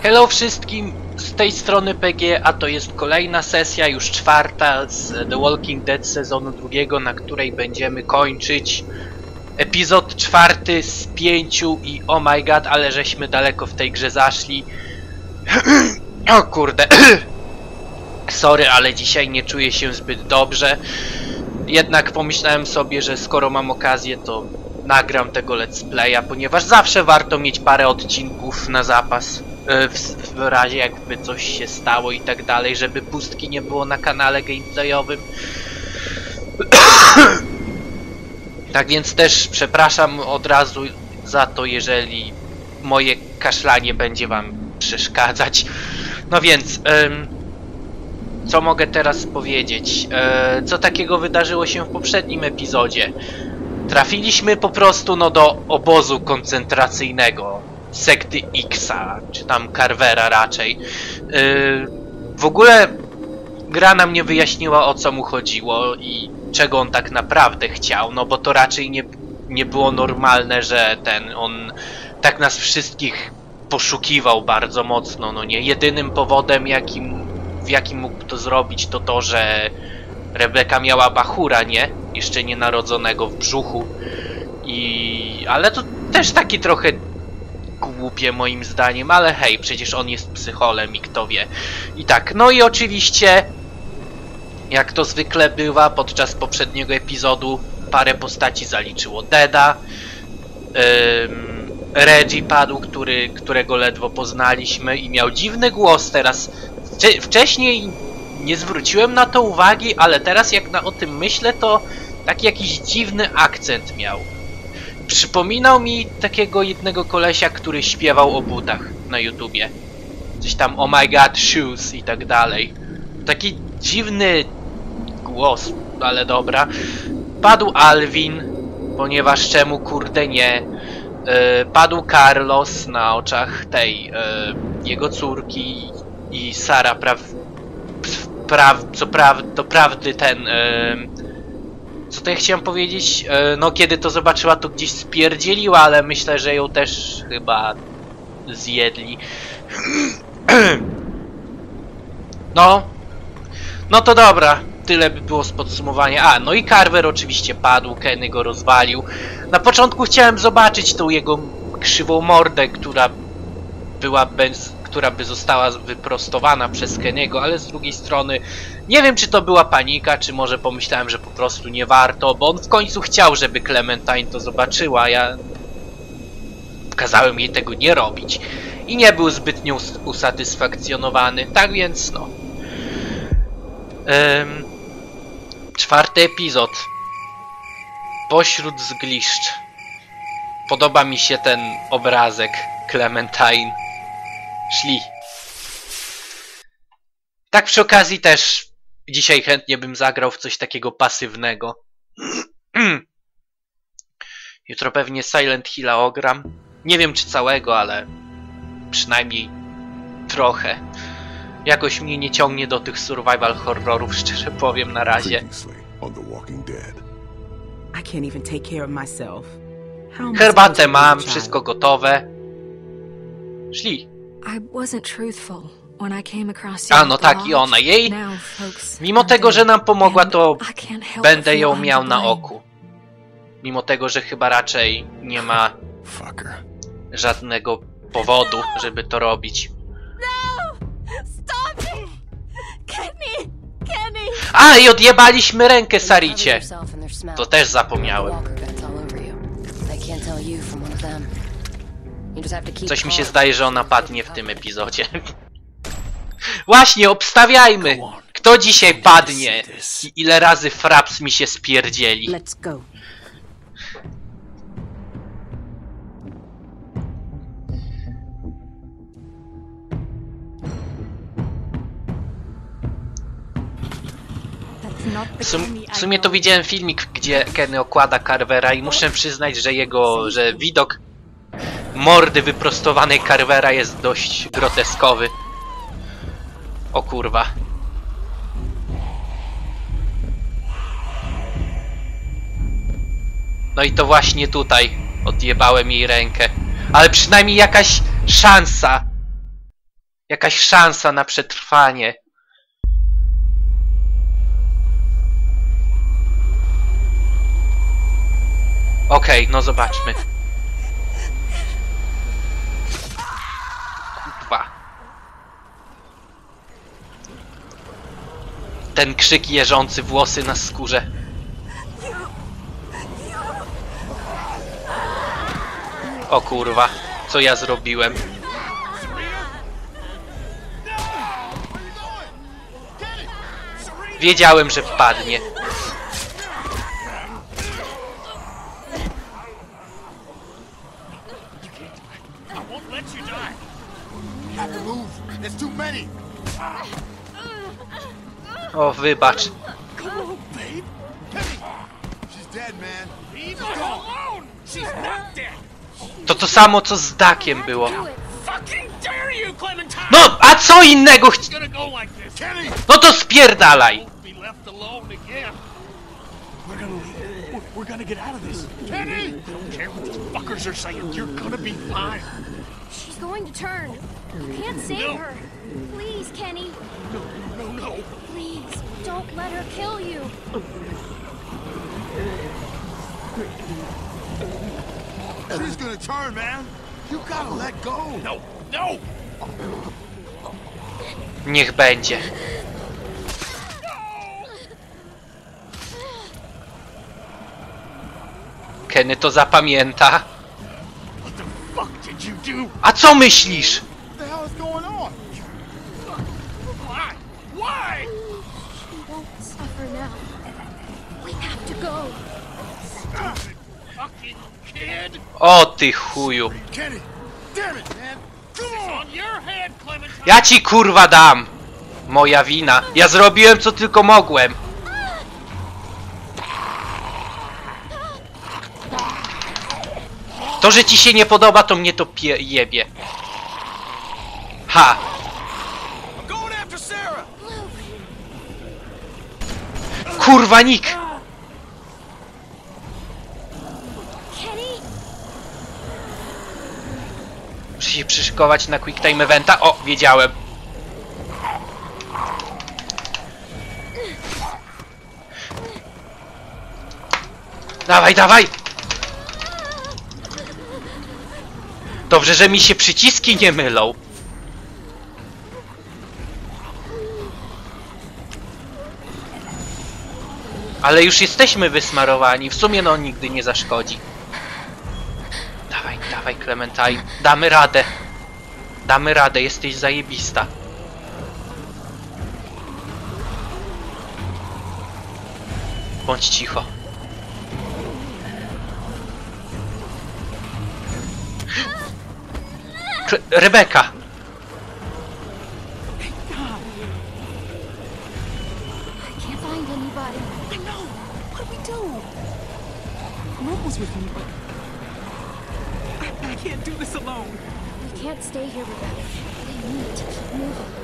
Hello wszystkim, z tej strony PG, a to jest kolejna sesja, już czwarta z The Walking Dead sezonu drugiego, na której będziemy kończyć epizod czwarty z 5 i oh my god, ale żeśmy daleko w tej grze zaszli. O kurde. Sorry, ale dzisiaj nie czuję się zbyt dobrze. Jednak pomyślałem sobie, że skoro mam okazję, to nagram tego let's playa, ponieważ zawsze warto mieć parę odcinków na zapas. W razie jakby coś się stało i tak dalej, żeby pustki nie było na kanale gameplayowym. Tak więc też przepraszam od razu za to, jeżeli moje kaszlanie będzie wam przeszkadzać. No więc, co mogę teraz powiedzieć? Co takiego wydarzyło się w poprzednim epizodzie? Trafiliśmy po prostu do obozu koncentracyjnego sekty Xa, czy tam Carvera raczej. W ogóle gra nam nie wyjaśniła, o co mu chodziło i czego on tak naprawdę chciał, no bo to raczej nie było normalne, że on tak nas wszystkich poszukiwał bardzo mocno, no nie? Jedynym powodem, w jakim mógł to zrobić, to to, że Rebeka miała bachura, nie? Jeszcze nienarodzonego w brzuchu. Ale to też taki trochę głupie moim zdaniem, ale hej, przecież on jest psycholem i kto wie. I tak, no i oczywiście, jak to zwykle bywa, podczas poprzedniego epizodu parę postaci zaliczyło deada. Reggie padł, którego ledwo poznaliśmy i miał dziwny głos teraz. Wcześniej nie zwróciłem na to uwagi, ale teraz jak o tym myślę, to taki jakiś dziwny akcent miał. Przypominał mi takiego jednego kolesia, który śpiewał o butach na YouTubie. Coś tam oh my god shoes i tak dalej. Taki dziwny głos, ale dobra. Padł Alvin, ponieważ czemu kurde nie. Padł Carlos na oczach tej jego córki i Sara doprawdy ten co to ja chciałem powiedzieć? No kiedy to zobaczyła, to gdzieś spierdzieliła, ale myślę, że ją też chyba zjedli. No to dobra, tyle by było z podsumowania. No i Carver oczywiście padł, Kenny go rozwalił. Na początku chciałem zobaczyć tą jego krzywą mordę, która by została wyprostowana przez Kenny'ego, ale z drugiej strony nie wiem, czy to była panika, czy może pomyślałem, że po prostu nie warto, bo on w końcu chciał, żeby Clementine to zobaczyła, ja kazałem jej tego nie robić i nie był zbytnio usatysfakcjonowany, tak więc no. Czwarty epizod. Pośród zgliszcz. Podoba mi się ten obrazek Clementine. Szli. Tak przy okazji też dzisiaj chętnie bym zagrał w coś takiego pasywnego. Jutro pewnie Silent Hilla ogram. Nie wiem czy całego, ale przynajmniej trochę. Jakoś mnie nie ciągnie do tych survival horrorów, szczerze powiem na razie. Herbatę mam, wszystko gotowe. Szli. A no tak, i ona. Jej, mimo tego, że nam pomogła, to będę ją miał na oku. Mimo tego, że chyba raczej nie ma żadnego powodu, żeby to robić. A, i odjebaliśmy rękę Saricie. To też zapomniałem. Coś mi się zdaje, że ona padnie w tym epizodzie. Właśnie, obstawiajmy! Kto dzisiaj padnie? I ile razy Fraps mi się spierdzieli? W sumie to widziałem filmik, gdzie Kenny okłada Carvera i muszę przyznać, że widok mordy wyprostowanej Carvera jest dość groteskowy. O kurwa. No i to właśnie tutaj odjebałem jej rękę. Ale przynajmniej jakaś szansa Jakaś szansa na przetrwanie. Okej, no zobaczmy. Kurwa. Ten krzyk jeżący, włosy na skórze. O kurwa, co ja zrobiłem? Wiedziałem, że wpadnie. O, wybacz. To samo, co z Dakiem było. No, a co innego No to spierdalaj! We're gonna get out of this. Kenny! Don't care what these fuckers are saying. You're gonna be fine. She's going to turn. You can't save her. Please, Kenny. No. Please, don't let her kill you. She's gonna turn, man. You gotta let go. No. Niech będzie. Kenny to zapamięta. What the fuck did you do? A co myślisz? What the hell is going on? Why? She won't suffer now. We have to go. Stupid fucking kid. O ty chuju. Kenny, damn it, man. Come on. On your head, Clementine. Ja ci kurwa dam. Moja wina. Ja zrobiłem co tylko mogłem. To, że ci się nie podoba, to mnie to jebie. Ha! I'm going after Sarah. Kurwa Nick! Kenny? Muszę się przyszykować na quick time eventa. O, wiedziałem. Dawaj, dawaj! Dobrze, że mi się przyciski nie mylą. Ale już jesteśmy wysmarowani. W sumie no nigdy nie zaszkodzi. Dawaj, dawaj Clementine. Damy radę. Damy radę, jesteś zajebista. Bądź cicho. Rebeka! I can't find anybody. I know. What do we do? Rob was with me, but I can't do this alone. We can't stay here, Rebecca. We need to keep moving.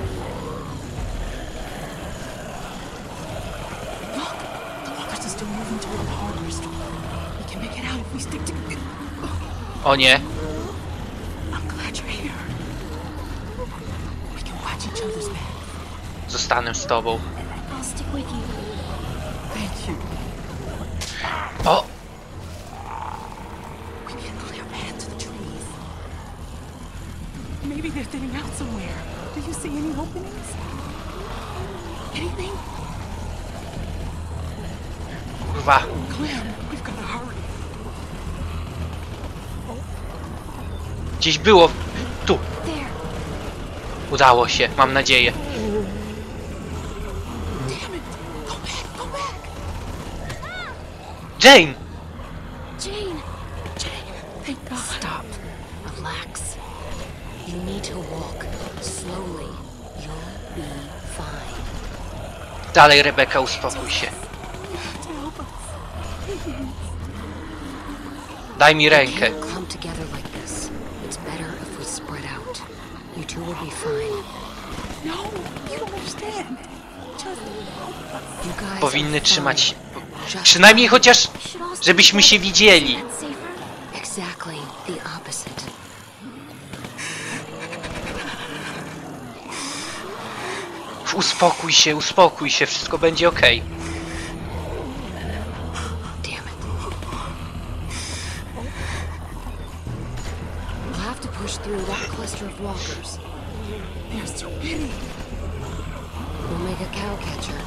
Look, the walkers are still moving toward the hardware store. We can make it out if we stick together. O nie. I'm glad you're here. We can watch each other's back. Zostanę z tobą. I'll stick with you. Thank you. O! We can clear path to the trees. Maybe they're thinning out somewhere. Do you see any openings? Anything? Kurwa. Clem, we've got to hurry. Gdzieś było. Tu. There. Udało się, mam nadzieję. Damn it! Go back! Go back! Jane! Jane! Thank God. Stop. Relax. You need to walk slowly. You'll be fine. Dalej, Rebeka, uspokój się. You have to help us. Daj mi rękę. Can't clump together like this. It's better if we spread out. You two will be fine. No, you don't understand. Just help us. You guys Powinny are trzymać. fine. Just Przynajmniej chociaż, We should all stay żebyśmy się together. widzieli. Isn't that safer? exactly the opposite. Uspokój się, wszystko będzie okej. Damn it. We'll have to push through that cluster of walkers. There's too many. We'll make a cow catcher.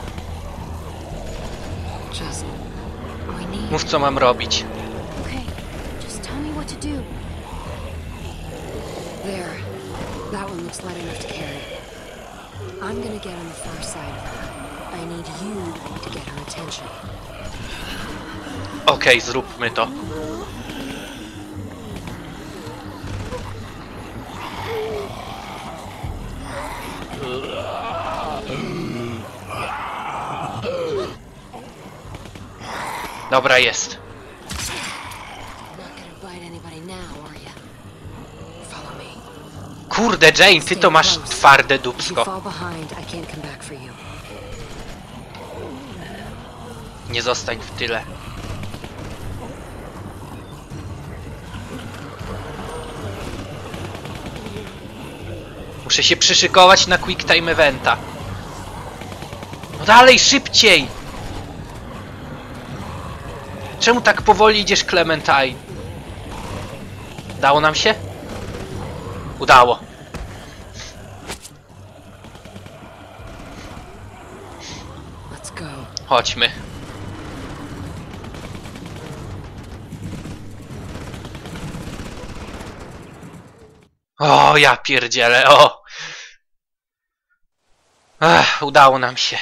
Just... we need... Mów, co mam robić. Okay, just tell me what to do. There. That one looks light enough to carry. I'm gonna get on the far side of her. I need you to get her attention. Okej, zróbmy to. Dobra, jest. Not gonna bite anybody now, are ya? Follow me. Kurde, Jane, ty to masz twarde If you dupsko. fall behind, I can't come back for you. Nie zostań w tyle. Muszę się przyszykować na quick time eventa. No dalej, szybciej! Czemu tak powoli idziesz, Clementine? Udało nam się? Udało. Let's go. Chodźmy. O, ja pierdzielę, o! Ach, udało nam się.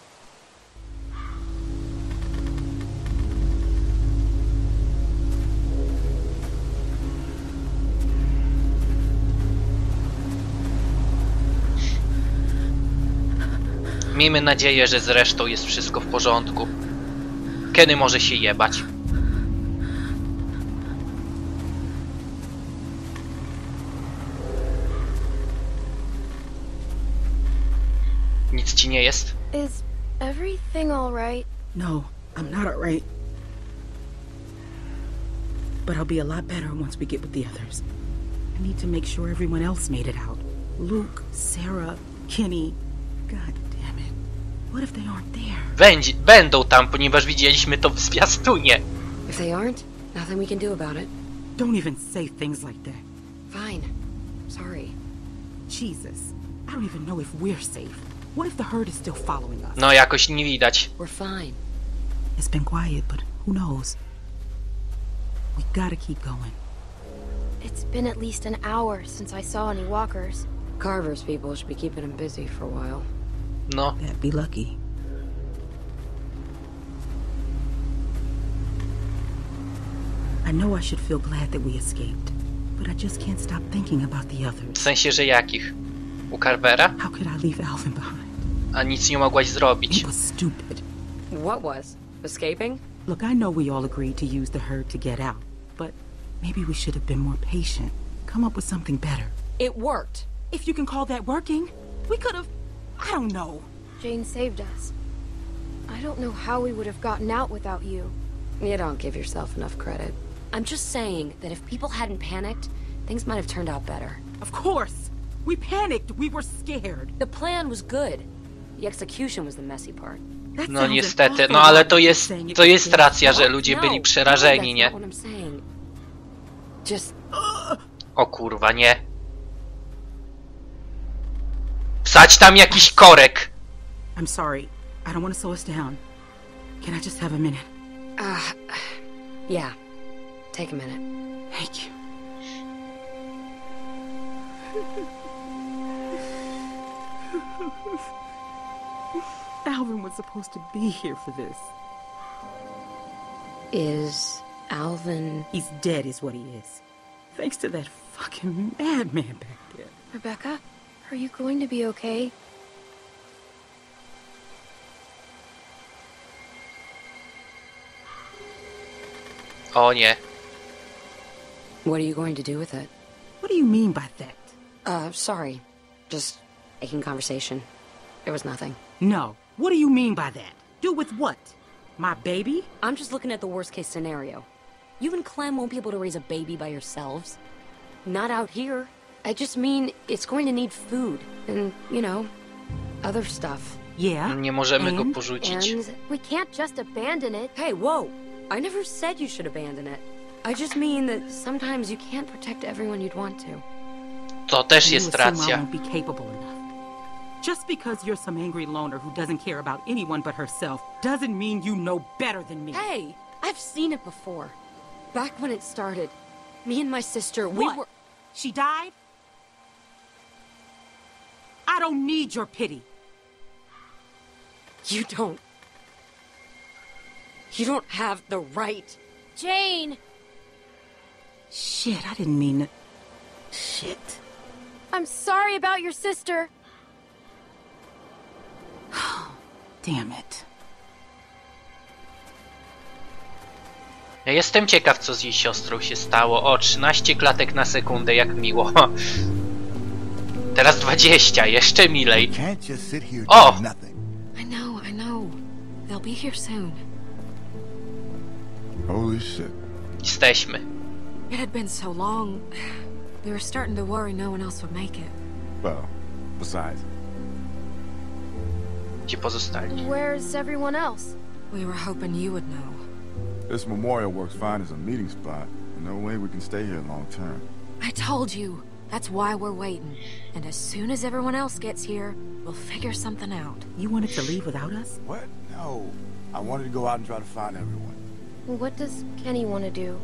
Miejmy nadzieję, że z resztą jest wszystko w porządku. Kenny może się jebać. Nic ci nie jest? Is everything alright? No, I'm not alright. But I'll be a lot better once we get with the others. I need to make sure everyone else made it out. Luke, Sarah, Kenny. God damn it. What if they aren't there? Będą tam, ponieważ widzieliśmy to w zwiastunie. If they aren't, nothing we can do about it. Don't even say things like that. Fine. Sorry. Jesus. I don't even know if we're safe. What if the herd is still following us? No, jakoś nie widać. We're fine. It's been quiet, but who knows? We gotta keep going. It's been at least an hour since I saw any walkers. Carver's people should be keeping them busy for a while. No. That'd be lucky. I know I should feel glad that we escaped, but I just can't stop thinking about the W others. sensie, że jakich? U Carvera? How could I leave Alvin behind? A nic nie mogłaś zrobić. It was stupid. What was? Escaping? Look, I know we all agreed to use the herd to get out, but maybe we should have been more patient. Come up with something better. It worked. If you can call that working, we could have... I don't know. Jane saved us. I don't know how we would have gotten out without you. You don't give yourself enough credit. I'm just saying that if people hadn't panicked, things might have turned out better. Of course! We panicked. We were scared. The plan was good. The execution was the messy part. That No sounds an niestety, awful no ale lot to like jest, saying it to jest was racja, że their ludzie No, byli no, przerażeni, that's nie? not what I'm saying. Just O kurwa, nie. Wsadź tam jakiś korek. I'm sorry. I don't want to slow us down. Can I just have a minute? yeah. Take a minute. Thank you. Alvin was supposed to be here for this. Is Alvin... He's dead is what he is. Thanks to that fucking madman back there. Rebecca, are you going to be okay? O nie. What are you going to do with it? What do you mean by that? Sorry. Just making conversation. There was nothing. No. What do you mean by that? Do with what? My baby? I'm just looking at the worst case scenario. You and Clem won't be able to raise a baby by yourselves. Not out here. I just mean it's going to need food. And, you know, other stuff. Yeah? Nie możemy go And? porzucić. And we can't just abandon it. Hey, whoa! I never said you should abandon it. I just mean that sometimes you can't protect everyone you'd want to. To też You jest assume I racja. won't be capable enough. Just because you're some angry loner who doesn't care about anyone but herself doesn't mean you know better than me. Hey, I've seen it before. Back when it started, me and my sister, we What? were... She died? I don't need your pity. You don't have the right. Jane! Shit, I didn't mean to... Shit. I'm sorry about your sister. Damn it. Ja jestem ciekaw, co z jej siostrą się stało. O, 13 klatek na sekundę, jak miło. Teraz 20, jeszcze milej. Can't just sit here Oh. doing nothing. I know. They'll be here soon. Holy shit. Jesteśmy. It had been so long. We were starting to worry no one else would make it. Well, besides, Gdzie pozostali? Where's everyone else? We were hoping you would know. This memorial works fine as a meeting spot. No way we can stay here long term. I told you. That's why we're waiting. And as soon as everyone else gets here, we'll figure something out. You wanted to leave without us? What? No. I wanted to go out and try to find everyone. What does Kenny want to do?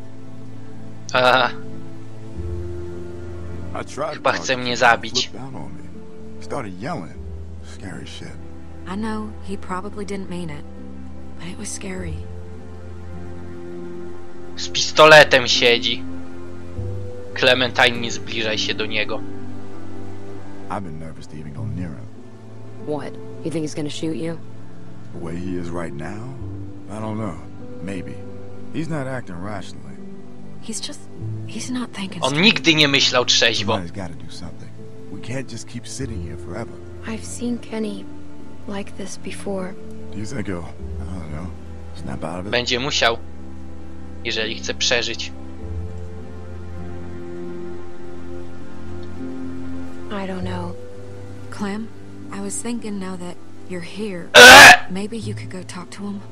I tried to Chyba talk chce to mnie him, zabić. flipped out on me. He started yelling. Scary shit. I know he probably didn't mean it, but it was scary. Z pistoletem siedzi. Clementine, nie zbliżaj się do niego. I've been nervous to even go near him. What? You think he's gonna shoot you? The way he is right now? I don't know. Maybe. He's not acting rationally. He's not thinking On straight. nigdy nie myślał trzeźwo. Somebody's got to do something. We can't just keep sitting here forever. I've seen Kenny like this before. Do you think he'll, I don't know, snap out of it? Będzie musiał, jeżeli chce przeżyć. I don't know. Clem, I was thinking now that you're here, maybe you could go talk to him.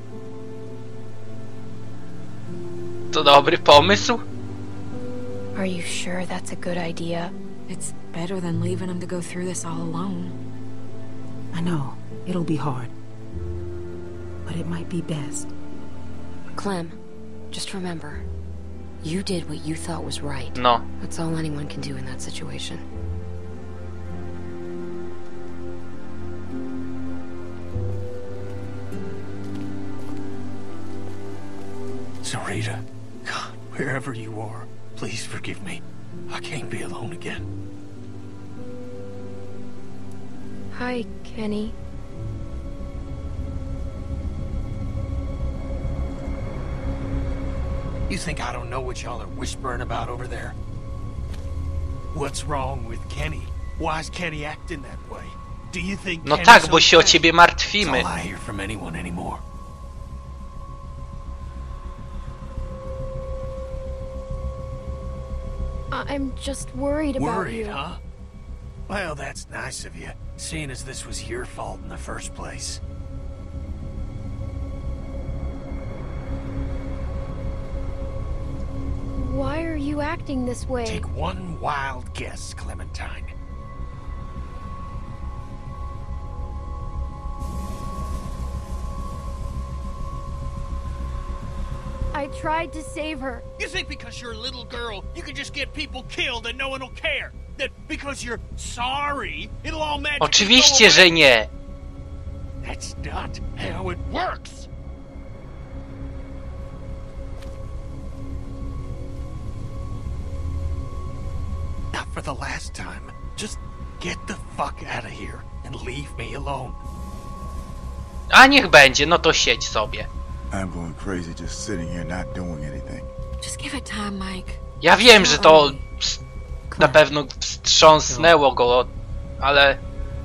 To dobry pomysł? Are you sure that's a good idea? It's better than leaving him to go through this all alone. I know. It'll be hard. But it might be best. Clem, just remember, you did what you thought was right. No. That's all anyone can do in that situation. Sarita, God, wherever you are, please forgive me. I can't be alone again. Hi, Kenny. You think I don't know what y'all are whispering about over there? What's wrong with Kenny? Why's Kenny acting that way? Do you think No Kenny's tak, bo się o okay? ciebie That's martwimy. all I hear from anyone anymore. I'm just worried about Worried, you. huh? Well, that's nice of you, seeing as this was your fault in the first place. Why are you acting this way? Take one wild guess, Clementine. I tried to save her. You think because you're a little girl, you can just get people killed and no one will care? That because you're sorry, it'll all magically Oczywiście, go że away? nie. That's not how it works. Not for the last time. Just get the fuck out of here and leave me alone. A niech będzie, no to siedź sobie. I'm going crazy just sitting here not doing anything. Just give it time, Mike. Ja wiem, że to na Clem. pewno wstrząsnęło go, ale...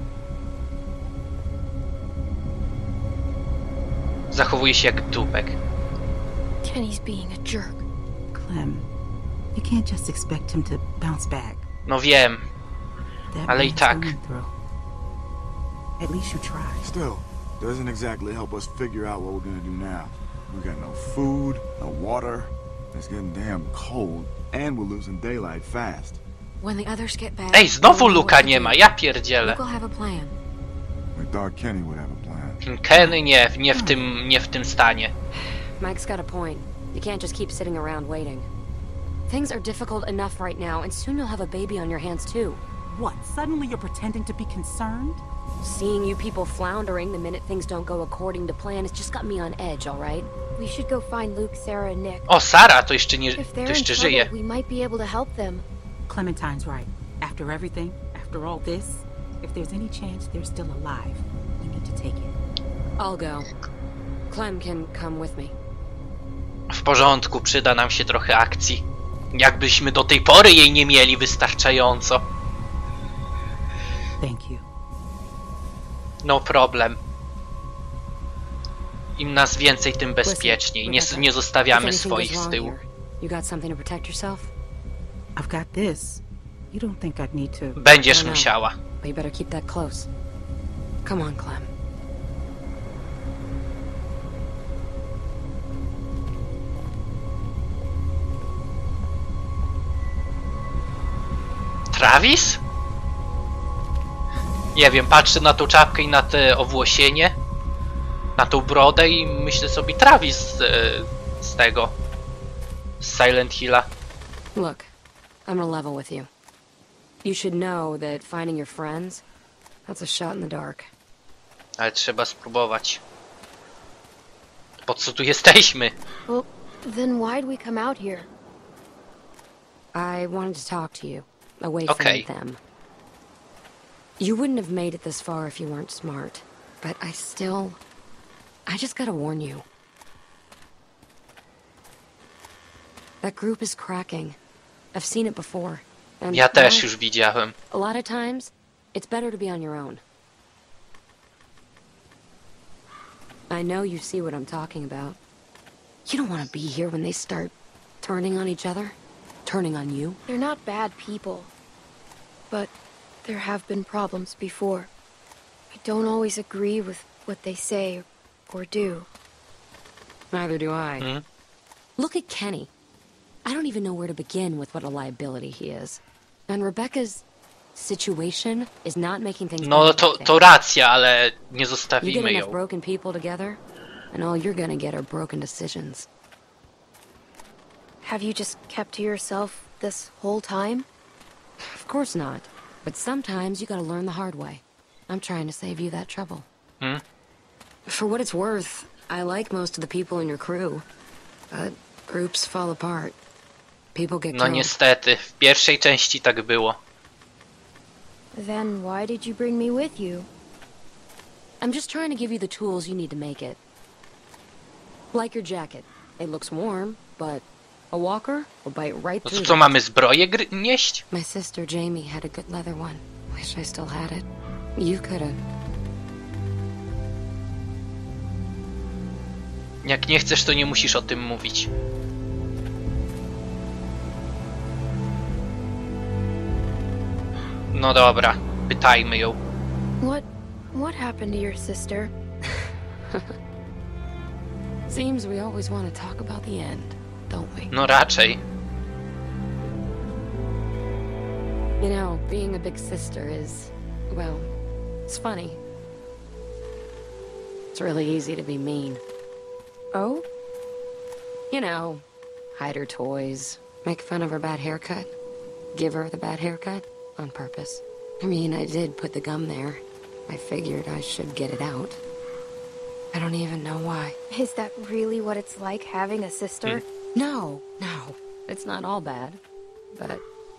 Zachowuje się jak dupek. Kenny's being a jerk. Clem, you can't just expect him to bounce back. No wiem, That ale i man's tak. going through. At least you tried. Still, doesn't exactly help us figure out what we're gonna do now. We got no food, no water. It's getting damn cold, and we're losing daylight fast. When the others get back, Ej, znowu Luka nie ma, ja pierdzielę. Luke will have a plan. We thought Kenny would have a plan. Kenny nie w tym stanie. Mike's got a point. You can't just keep sitting around waiting. Things are difficult enough right now, and soon you'll have a baby on your hands too. What, suddenly you're pretending to be concerned? Seeing you people floundering the minute things don't go according to plan has just got me on edge, all right? We should go find Luke, Sarah, and Nick. O, Sara to jeszcze If they're in trouble, żyje. we might be able to help them. Clementine's right. After everything, after all this, if there's any chance they're still alive, we need to take it. I'll go. Clem can come with me. W porządku, przyda nam się trochę akcji. Jakbyśmy do tej pory jej nie mieli wystarczająco. Thank you. No problem. Im nas więcej, tym bezpieczniej. Nie zostawiamy swoich z tyłu. You got something to protect yourself? I've got this. You don't think I'd need to... Będziesz musiała. But you better keep that close. Come on, Clem. Travis? Nie wiem, patrzę na tą czapkę i na te owłosienie, na tą brodę i myślę sobie Travis z tego, z Silent Hilla. Look, I'm gonna level with you. You should know that finding your friends, that's a shot in the dark. Ale trzeba spróbować. Po co tu jesteśmy? Well, then why'd we come out here? I wanted to talk to you, away Okay. from them. You wouldn't have made it this far if you weren't smart, but I just gotta warn you. That group is cracking. I've seen it before. And Ja też już widziałem. a lot of times, it's better to be on your own. I know you see what I'm talking about. You don't want to be here when they start turning on each other, turning on you. They're not bad people. But there have been problems before. I don't always agree with what they say or do. Neither do I. Look at Kenny. I don't even know where to begin with what a liability he is. And Rebecca's situation is not making things No better. to racja, ale nie You get zostawimy enough ją. broken people together, and all you're gonna get are broken decisions. Have you just kept to yourself this whole time? Of course not. But sometimes you gotta learn the hard way. I'm trying to save you that trouble. For what it's worth, I like most of the people in your crew. But groups fall apart. People get No killed. niestety, w pierwszej części tak było. Then why did you bring me with you? I'm just trying to give you the tools you need to make it. Like your jacket. It looks warm, but a walker will bite right No to through co, that. mamy zbroję nieść? My sister Jamie had a good leather one. Wish I still had it. You could've. Jak nie chcesz, to nie musisz o tym mówić. No dobra, pytajmy ją. What happened to your sister? Seems we always want to talk about the end, don't we? No raczej. You know, being a big sister is, well, it's funny. It's really easy to be mean. Oh? You know, hide her toys, make fun of her bad haircut, give her the bad haircut on purpose. I mean, I did put the gum there. I figured I should get it out. I don't even know why. Is that really what it's like having a sister? No, it's not all bad. But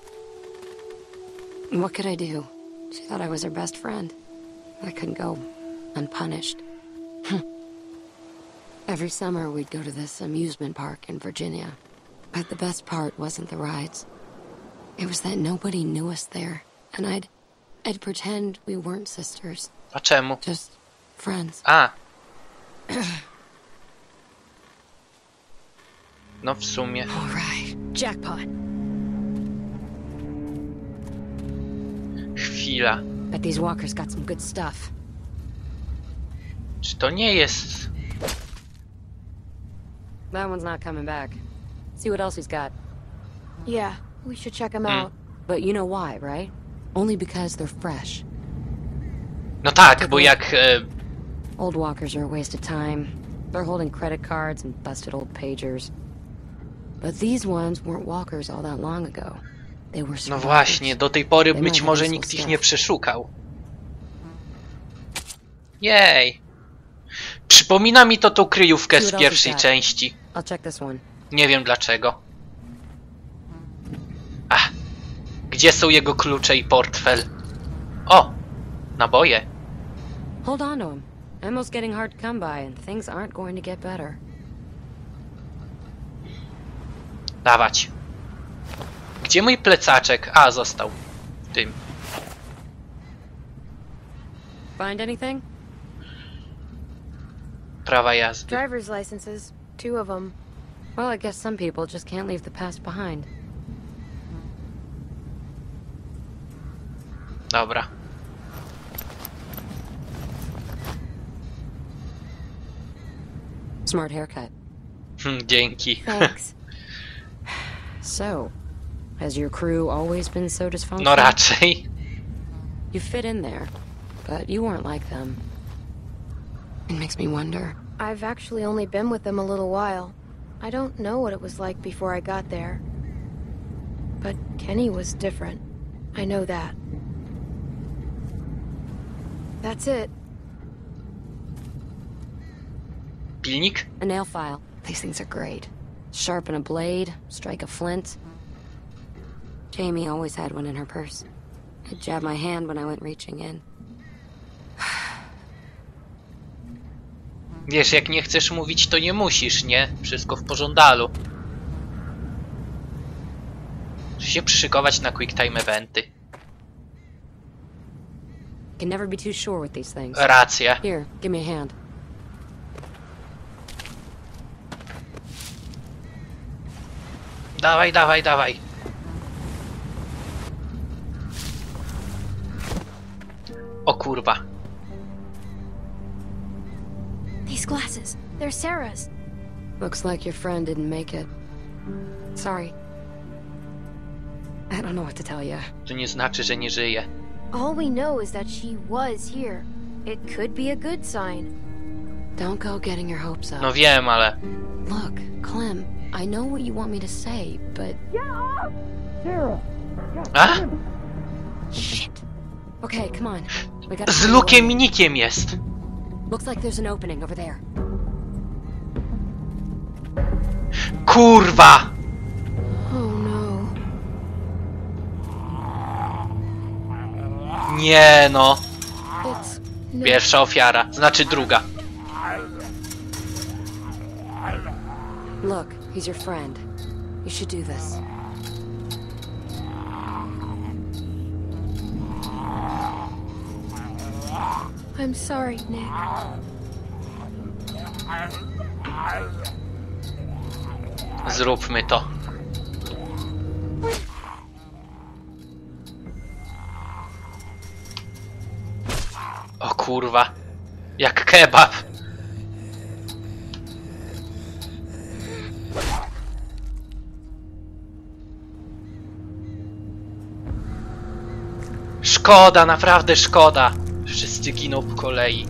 what could I do? She thought I was her best friend. I couldn't go unpunished. Every summer we'd go to this amusement park in Virginia. But the best part wasn't the rides. It was that nobody knew us there. And I'd pretend we weren't sisters. A czemu? Just friends. A. No w sumie. All right. Jackpot. Chwila. Bet these walkers got some good stuff. To nie jest... That one's not coming back. See what else he's got. Yeah, we should check him out. But you know why, right? Only because they're fresh. No tak, bo jak... Old walkers are a waste of time. They're holding credit cards and busted old pagers. But these ones weren't walkers all that long ago. They were No survivors. właśnie, do tej pory być może nikt ich nie przeszukał. Jej. Przypomina mi to tą kryjówkę z pierwszej części. I'll check this one. Nie wiem dlaczego. Ach, gdzie są jego klucze i portfel? O, naboje. Hold on to him. Ammo's getting hard to come by, and things aren't going to get better. Dawać. Gdzie mój plecaczek? A, został w tym. Find anything? Prawa jazdy. Driver's licenses, 2 of them. Well, I guess some people just can't leave the past behind. Dobra. Smart haircut. Dzięki. Thanks. So, has your crew always been so dysfunctional? No raczej. You fit in there, but you weren't like them. It makes me wonder. I've actually only been with them a little while. I don't know what it was like before I got there. But Kenny was different. I know that. That's it. Pilnik? A nail file. These things are great. Sharpen a blade, strike a flint. Jamie always had one in her purse. I'd jab my hand when I went reaching in. Wiesz, jak nie chcesz mówić, to nie musisz, nie? Wszystko w pożądalu. Muszę się przyszykować na quick time eventy. Can never be too sure with these things. Racja. Here, give me a hand. Dawaj, dawaj, dawaj. O kurwa. These glasses, they're Sarah's. Looks like your friend didn't make it. Sorry. I don't know what to tell you. To nie znaczy, że nie żyje. All we know is that she was here. It could be a good sign. Don't go getting your hopes up. No wiem, ale... Look, Clem, I know what you want me to say, but... A? Shit. Okay, come on. We gotta Z find a Lukiem way. i Nickiem jest. Looks like there's an opening over there. Kurwa! Oh no. Nie no. It's no. Pierwsza ofiara, znaczy druga. Look, he's your friend. You should do this. I'm sorry, Nick. Zróbmy to. O kurwa. Jak kebab. Szkoda, naprawdę szkoda. Wszyscy giną po kolei.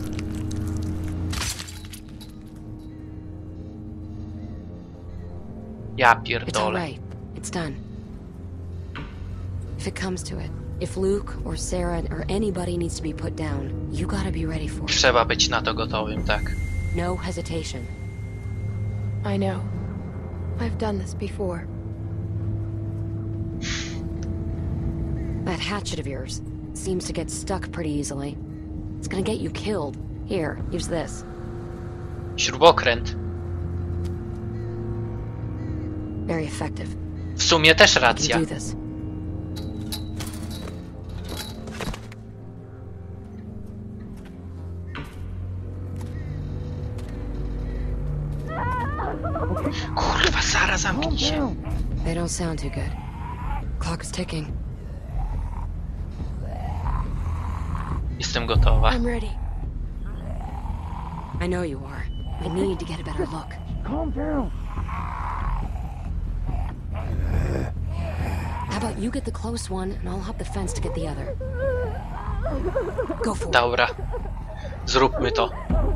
Ja It's pierdolę. alright. It's done. If it comes to it, if Luke or Sarah or anybody needs to be put down, you gotta be ready for it. Trzeba być na to gotowym, tak. No hesitation. I know. I've done this before. That hatchet of yours seems to get stuck pretty easily. It's gonna get you killed. Here, use this. Śrubokręt. Very effective. W sumie też You racja. can do this. Kurwa, Sara, zamknij się. They don't sound too good. Clock is ticking. Jestem gotowa. I'm ready. I know you are. I need to get a better look. Calm down. How about you get the close one, and I'll hop the fence to get the other. Go for it. Dobra. Zróbmy to.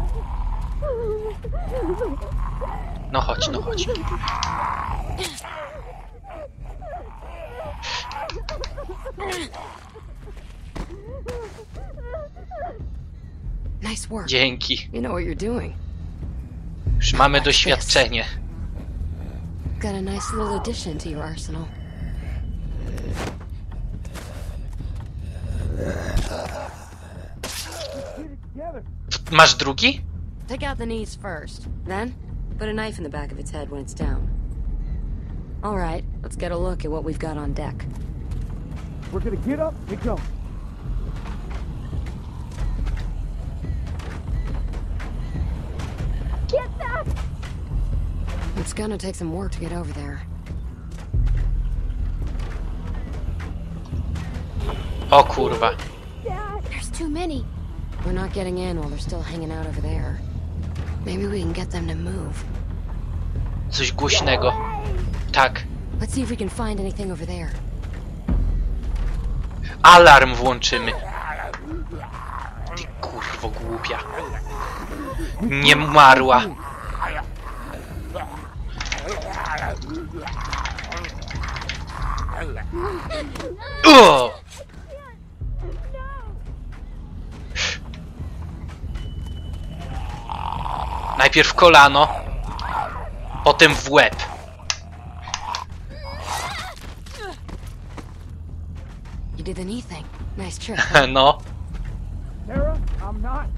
No chodź, no chodź. Nice work. Dzięki. You know what you're doing. Już mamy doświadczenie. Got a nice little addition to your arsenal. Masz drugi? Take out the knees first. Then, put a knife in the back of its head when it's down. Alright, let's get a look at what we've got on deck. We're gonna get up and go. Get back! It's gonna take some work to get over there. O kurwa. There's too many. We're not getting in while they're still hanging out over there. Maybe we can get them to move. Coś głośnego. Tak. Let's see if we can find anything over there. Alarm włączymy. Ty kurwo głupia. Nie umarła. O! Najpierw kolano, potem w łeb. You did the knee thing. Nice trick. No. Sarah, I'm not.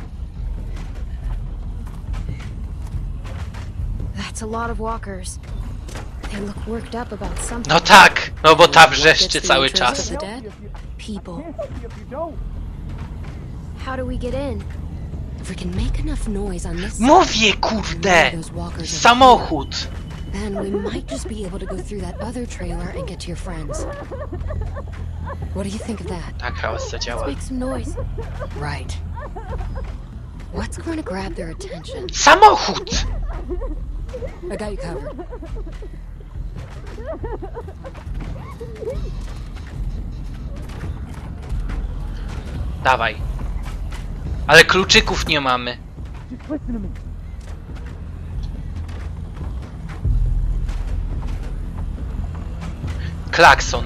That's a lot of walkers. They look worked up about something. No tak, no bo ta What wrzeszczy gets the cały interest czas. of the dead? People. Can't help you if you don't. How do we get in? If we can make enough noise on this Mówię, side, kurde! those walkers are Samochód! then we might just be able to go through that other trailer and get to your friends. What do you think of that? Tak hałas zadziała. Make some noise. Right. What's going to grab their attention? Samochód! I got you covered. Dawaj. Ale kluczyków nie mamy. Just listen to me. Klakson.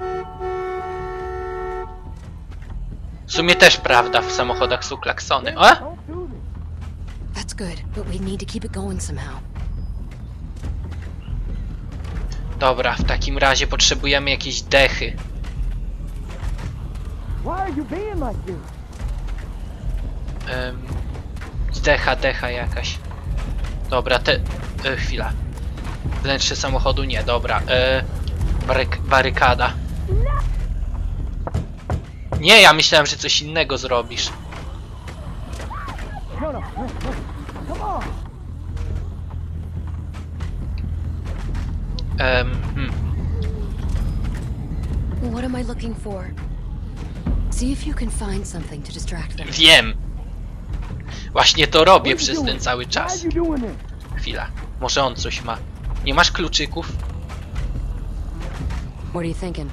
W sumie też prawda, w samochodach są klaksony. O! Don't do this. That's good, but we need to keep it going somehow. Dobra, w takim razie potrzebujemy jakieś dechy. Why are you being like this? Decha jakaś. Dobra, chwila. Wnętrze samochodu nie, dobra. Barykada. Nie, ja myślałem, że coś innego zrobisz. No, no, no, no. Come on. What am I looking for? See if you can find something to distract them. Wiem. Właśnie to robię What are you przez ten doing? cały Why czas. are you doing this? Chwila. Może on coś ma. Nie masz kluczyków? What are you thinking?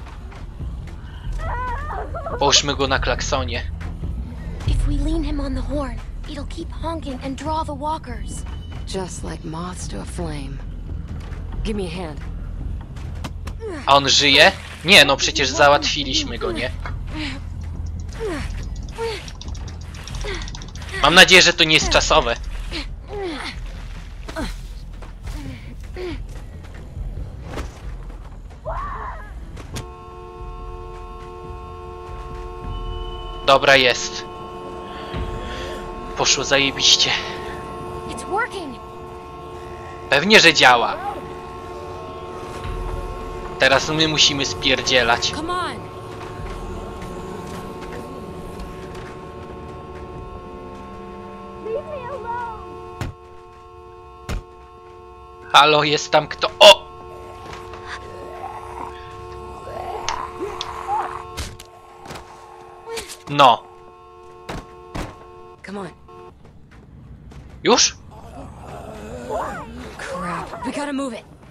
Połóżmy go na klaksonie. If we lean him on the horn, it'll keep honking and draw the walkers. Just like moths to a flame. Give me a hand. A on żyje? Nie, no przecież załatwiliśmy go, nie? Mam nadzieję, że to nie jest czasowe. Dobra, jest. Poszło zajebiście. It's working. Pewnie, że działa. Teraz my musimy spierdzielać. Come on! Leave me alone. Halo, jest tam kto? O! No. Come on. Już? Crap. We gotta move it.